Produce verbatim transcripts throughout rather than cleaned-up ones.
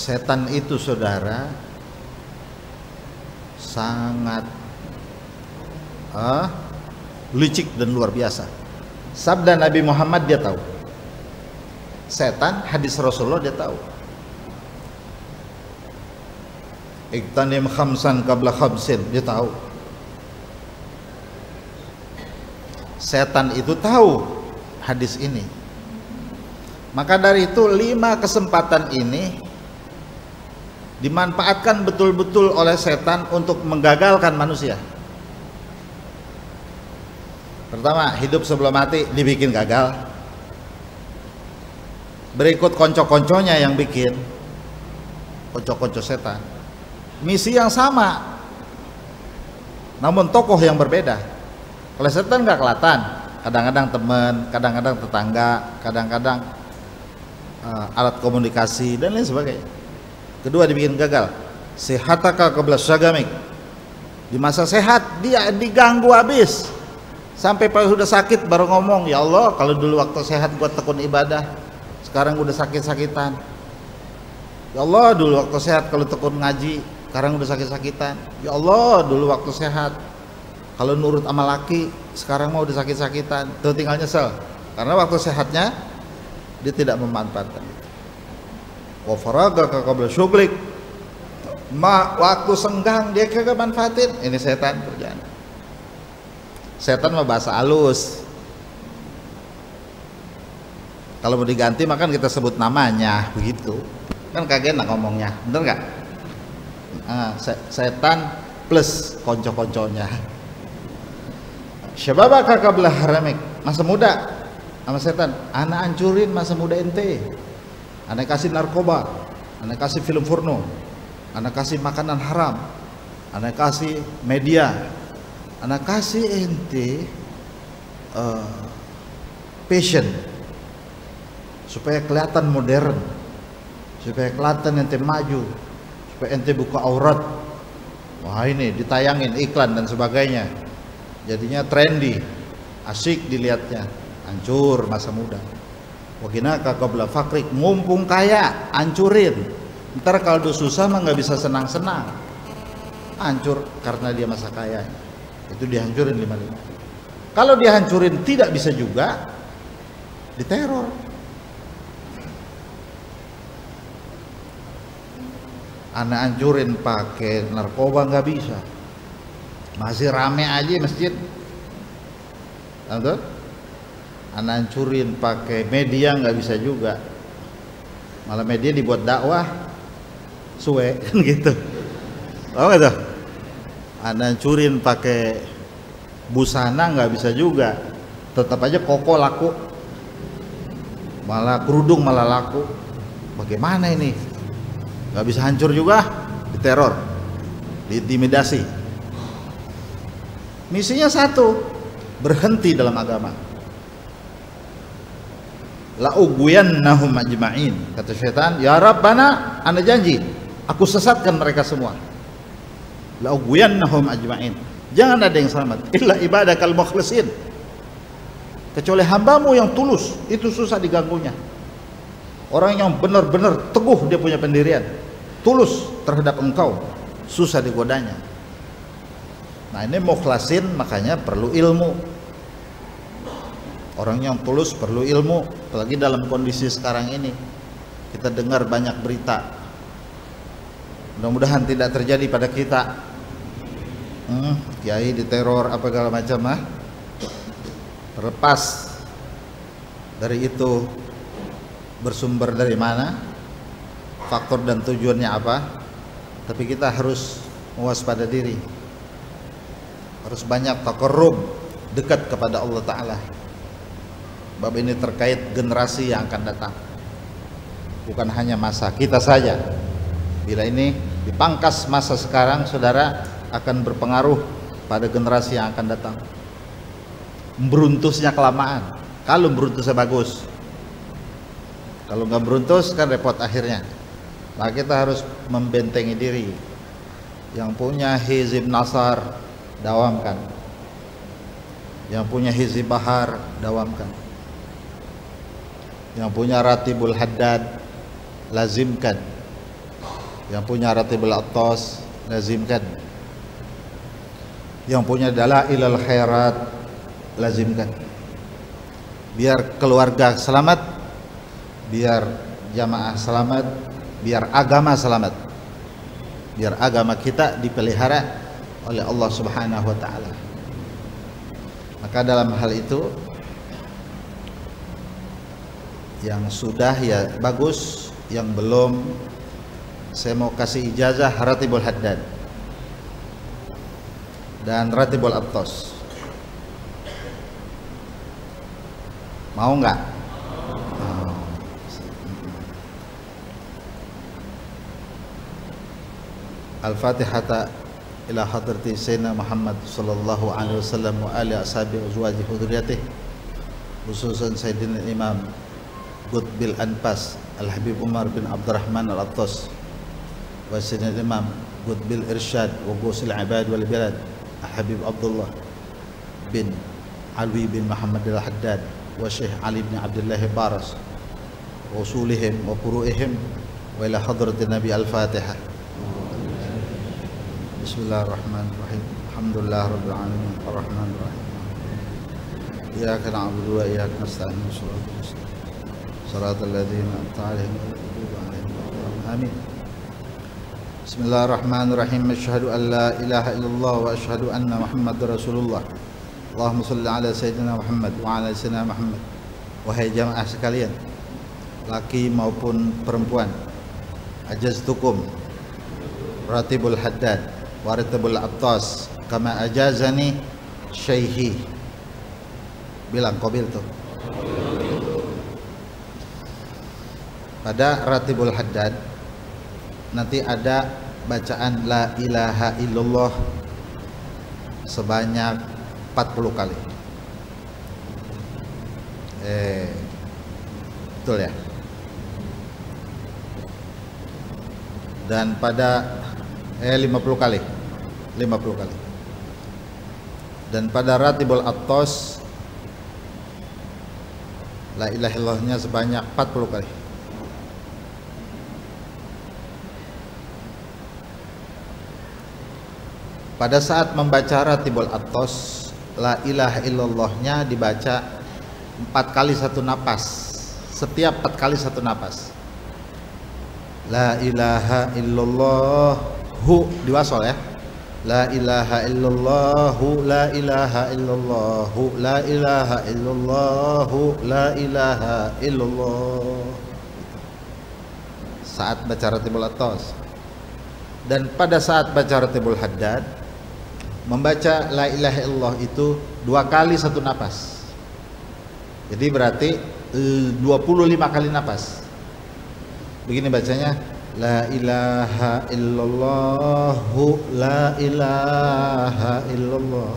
Setan itu saudara sangat uh, licik dan luar biasa. Sabda Nabi Muhammad dia tahu, setan hadis Rasulullah dia tahu. Iktanim khamsan qabla khamsin, dia tahu. Setan itu tahu hadis ini. Maka dari itu lima kesempatan ini dimanfaatkan betul-betul oleh setan untuk menggagalkan manusia. Pertama, hidup sebelum mati dibikin gagal. Berikut konco-konconya yang bikin, konco-konco setan. Misi yang sama, namun tokoh yang berbeda. Kalau setan nggak kelihatan, kadang-kadang teman, kadang-kadang tetangga, kadang-kadang uh, alat komunikasi dan lain sebagainya. Kedua, dibikin gagal. Sehataka qabla syagamik. Di masa sehat dia diganggu habis. Sampai pas sudah sakit baru ngomong, ya Allah, kalau dulu waktu sehat gua tekun ibadah, sekarang udah sakit-sakitan. Ya Allah, dulu waktu sehat kalau tekun ngaji, sekarang udah sakit-sakitan. Ya Allah, dulu waktu sehat kalau nurut sama laki, sekarang mau udah sakit-sakitan. Tuh tinggal nyesel. Karena waktu sehatnya dia tidak memanfaatkan. Wa faragaka qabla syughlik. Ma waktu senggang dia kagak manfaatin. Ini setan kerjaan. Setan mah bahasa halus. Kalau mau diganti maka kita sebut namanya begitu. Kan kagak enak ngomongnya. Bener enggak? Ah, setan plus konco-konconya. Syababaka qabla haramik. Masa muda sama setan, anak hancurin masa muda ente. Anak kasih narkoba, anak kasih film porno, anak kasih makanan haram, anak kasih media, anak kasih ente uh, passion supaya kelihatan modern, supaya kelihatan ente maju, supaya ente buka aurat. Wah, ini ditayangin iklan dan sebagainya, jadinya trendy, asik dilihatnya. Hancur masa muda. Waginaka qabla fakrik, mumpung kaya hancurin. Ntar kalau udah susah mah nggak bisa senang-senang. Hancur karena dia masa kaya. Itu dihancurin lima-lima. Kalau dihancurin tidak bisa juga, diteror. Anak hancurin pakai narkoba nggak bisa. Masih rame aja masjid. Tahu? Anak hancurin pakai media nggak bisa juga, malah media dibuat dakwah suwe kan gitu. Oh gitu. Anak hancurin pakai busana nggak bisa juga, tetap aja koko laku, malah kerudung malah laku. Bagaimana ini? Nggak bisa hancur juga, diteror, diintimidasi. Misinya satu, berhenti dalam agama. La ugwiyannahum ajma'in, kata syaitan, ya Rabbana, Anda janji aku sesatkan mereka semua. La ugwiyannahum ajma'in, jangan ada yang selamat illa ibadakal mukhlisin, kecuali hambamu yang tulus. Itu susah diganggunya. Orang yang benar-benar teguh dia punya pendirian, tulus terhadap engkau, susah digodanya. Nah ini mukhlasin, makanya perlu ilmu. Orang yang tulus perlu ilmu, apalagi dalam kondisi sekarang ini. Kita dengar banyak berita, mudah-mudahan tidak terjadi pada kita. hmm, Kiai diteror apa segala macam ah. Terlepas dari itu bersumber dari mana, faktor dan tujuannya apa, tapi kita harus mewaspada diri, harus banyak taqarrub, dekat kepada Allah Ta'ala. Bab ini terkait generasi yang akan datang, bukan hanya masa kita saja. Bila ini dipangkas masa sekarang, saudara, akan berpengaruh pada generasi yang akan datang. Beruntusnya kelamaan. Kalau beruntusnya bagus, kalau nggak beruntus kan repot akhirnya. Maka kita harus membentengi diri. Yang punya hizib nasar, dawamkan. Yang punya hizib bahar, dawamkan. Yang punya ratibul haddad, lazimkan. Yang punya Ratibul Attas lazimkan. Yang punya Dalailul Khairat lazimkan. Biar keluarga selamat, biar jamaah selamat, biar agama selamat, biar agama kita dipelihara oleh Allah Subhanahu wa taala. Maka dalam hal itu yang sudah ya bagus, yang belum saya mau kasih ijazah Ratibul Haddad dan Ratibul Attas. Mau nggak? Oh. Al-Fatihata ila hadrati Sayyidina Muhammad sallallahu alaihi wasallam wa ali ashabi azwaji hudriyatih, khususan Sayyidina Imam Qutbil Anfas Al-Habib Umar bin Abdurrahman Al-Attas wa Sayyidina Imam Qutbil Irsyad wa Ghusil Ibad wal Bilad Al-Habib Abdullah bin Alwi bin Muhammad Al-Haddad wa Syekh Ali bin Abdullah Baras wa usulihim wa furu'ihim wa ila hadrati Nabi. Al-Fatihah. Bismillahirrahmanirrahim. Alhamdulillah rabbil alamin arrahmanir rahim. Iyyaka na'budu wa iyyaka nasta'in. Shiratal ladzina an'amta 'alaihim ghairil maghdubi 'alaihim. Amin. Bismillahirrahmanirrahim. Asyhadu an la ilaha illallah wa asyhadu anna Muhammadar Rasulullah. Allahumma shalli ala sayyidina Muhammad wa ala sayyidina Muhammad. Wahai jamaah sekalian, laki maupun perempuan, ajaztukum Ratibul Haddad wa Ratibul Attas kama ajazani syaihi. Bilang qabil tuh. Pada Ratibul Haddad nanti ada bacaan la ilaha illallah sebanyak empat puluh kali. Eh, betul ya? Dan pada eh lima puluh kali. lima puluh kali. Dan pada Ratibul Attas la ilaha illallahnya sebanyak empat puluh kali. Pada saat membaca Ratibul Attas, la ilaha illallahnya dibaca empat kali satu napas. Setiap empat kali satu napas. La ilaha illallah hu diwasol ya. La ilaha illallahu, la ilaha illallahu, la ilaha illallahu, la ilaha illallah. Saat baca Ratibul Attas. Dan pada saat baca Ratibul Haddad, membaca la ilaha illallah itu dua kali satu napas. Jadi berarti dua puluh lima kali napas. Begini bacanya, la ilaha illallah, la ilaha illallah,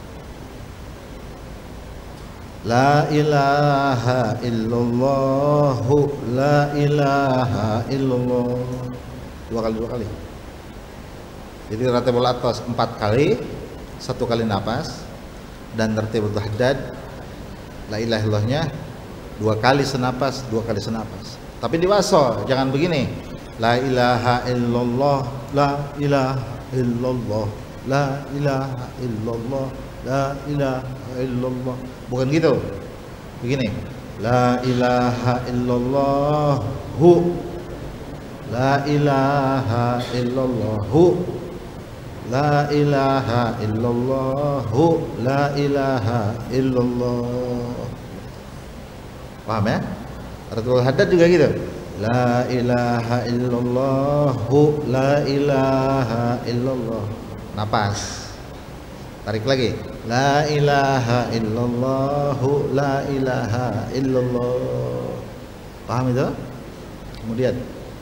la ilaha illallah, la ilaha illallah. Dua kali dua kali. Jadi Ratibul Attas empat kali, satu kali napas, dan Ratibul Haddad la ilaha illallahnya dua kali senapas, dua kali senapas. Tapi diwasol, jangan begini. La ilaha illallah, la ilaha illallah, la ilaha illallah, la ilaha illallah. Bukan gitu. Begini. La ilaha illallah, hu, la ilaha illallah, hu, la ilaha illallah, la ilaha illallah. Paham ya? Ratibul Haddad juga gitu. La ilaha illallah, la ilaha illallah. Napas. Tarik lagi. La ilaha illallah, la ilaha illallah. Paham itu? Kemudian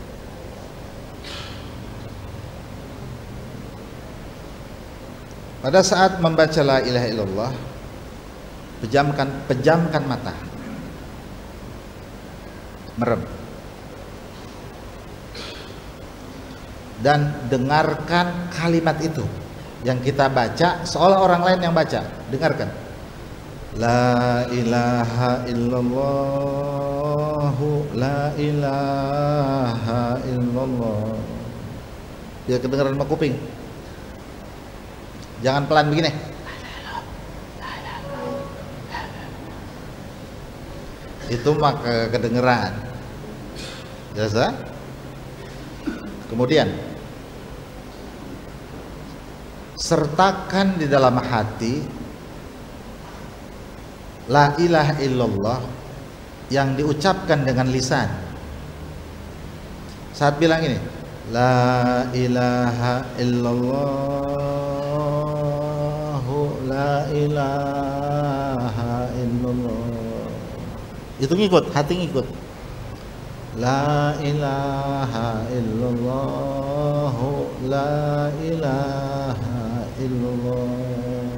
pada saat membaca la ilaha illallah, pejamkan pejamkan mata, merem, dan dengarkan kalimat itu yang kita baca seolah orang lain yang baca. Dengarkan. La ilaha illallah, la ilaha illallah, biar kedengaran sama kuping. Jangan pelan begini. Itu maka kedengeran. Jelas ya? Kemudian sertakan di dalam hati la ilaha illallah yang diucapkan dengan lisan. Saat bilang ini la ilaha illallah, la ilaha illallah, itu ngikut, hati ngikut. La ilaha illallah, la ilaha illallah.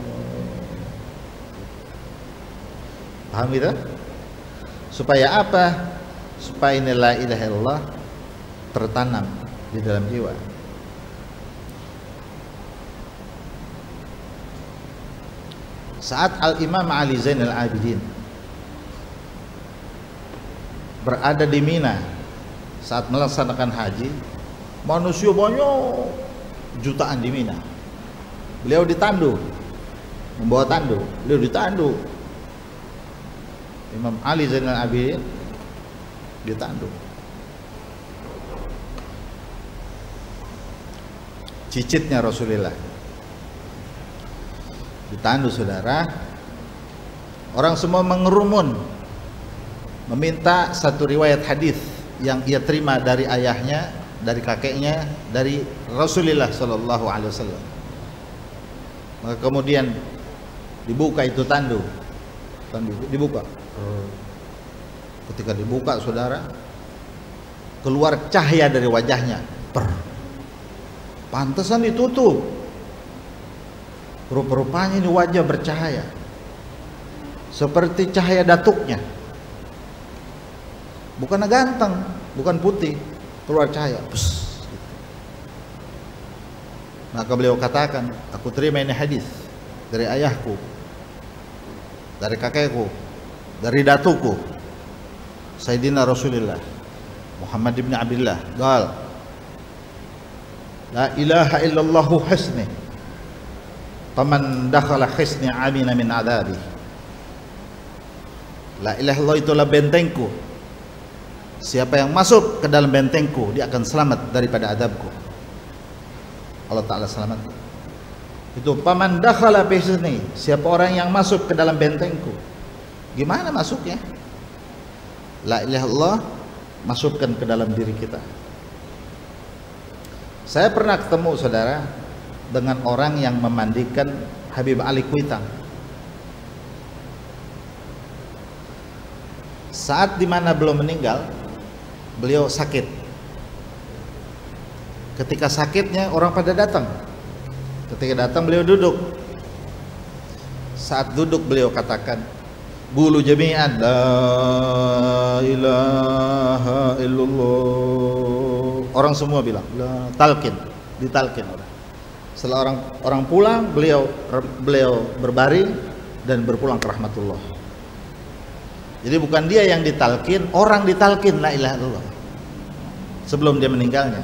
Paham gitu? Supaya apa? Supaya ini la ilaha illallah tertanam di dalam jiwa. Saat Al-Imam Ali Zainal Abidin berada di Mina saat melaksanakan haji, manusia banyak jutaan di Mina. Beliau ditandu, membawa tandu, beliau ditandu. Imam Ali Zainal Abidin ditandu. Cicitnya Rasulullah ditandu, saudara. Orang semua mengerumun meminta satu riwayat hadis yang ia terima dari ayahnya, dari kakeknya, dari Rasulullah Shallallahu Alaihi Wasallam. Maka kemudian dibuka itu tandu, tandu dibuka. Ketika dibuka, saudara, keluar cahaya dari wajahnya. Per. Pantesan ditutup. Rupa-rupanya ini wajah bercahaya, seperti cahaya datuknya. Bukan ganteng, bukan putih, keluar cahaya. Pus. Maka beliau katakan, aku terima ini hadis dari ayahku, dari kakekku, dari datuku, Sayyidina Rasulullah Muhammad ibn Abdullah. Gal, la ilaha illallahu hisni, faman dakhala hisni amina min adabi. La ilaha illallah itulah bentengku. Siapa yang masuk ke dalam bentengku, dia akan selamat daripada adabku. Allah Ta'ala selamat. Itu paman dakhala bisni, siapa orang yang masuk ke dalam bentengku. Gimana masuknya? La ilaha illallah masukkan ke dalam diri kita. Saya pernah ketemu, saudara, dengan orang yang memandikan Habib Ali Kuitang. Saat dimana belum meninggal, beliau sakit. Ketika sakitnya orang pada datang. Ketika datang beliau duduk. Saat duduk beliau katakan, "Bulu jami'an la ilaha illallah." Orang semua bilang, la, talqin, ditalqin orang. Setelah orang orang pulang, beliau beliau berbaring dan berpulang ke rahmatullah. Jadi bukan dia yang ditalqin, orang ditalqin la ilaha illallah sebelum dia meninggalnya.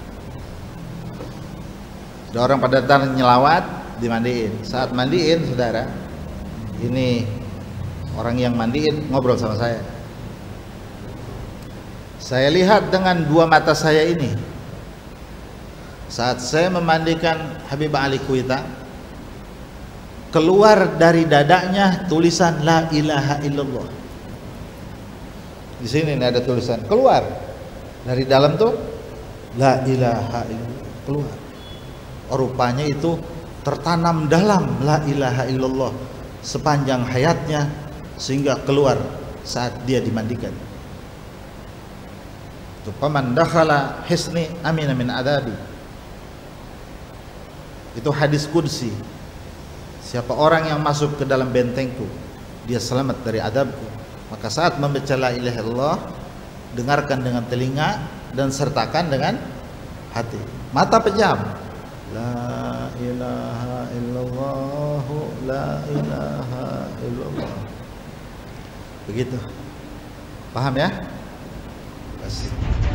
Ada orang pada datang nyelawat, dimandiin. Saat mandiin, saudara, ini orang yang mandiin ngobrol sama saya. Saya lihat dengan dua mata saya ini, saat saya memandikan Habib Ali Kuitang, keluar dari dadanya tulisan la ilaha illallah. Di sini ini ada tulisan, keluar dari dalam tuh la ilaha illallah, keluar. Oh, rupanya itu tertanam dalam la ilaha illallah sepanjang hayatnya, sehingga keluar saat dia dimandikan. Itu paman dakhala hisni amina min adabi. Itu hadis qudsi. Siapa orang yang masuk ke dalam bentengku, dia selamat dari adabku. Maka saat membaca la ilaha illallah, dengarkan dengan telinga dan sertakan dengan hati. Mata pejam. La ilaha illallah, la ilaha illallah. Begitu. Paham ya? Terima kasih.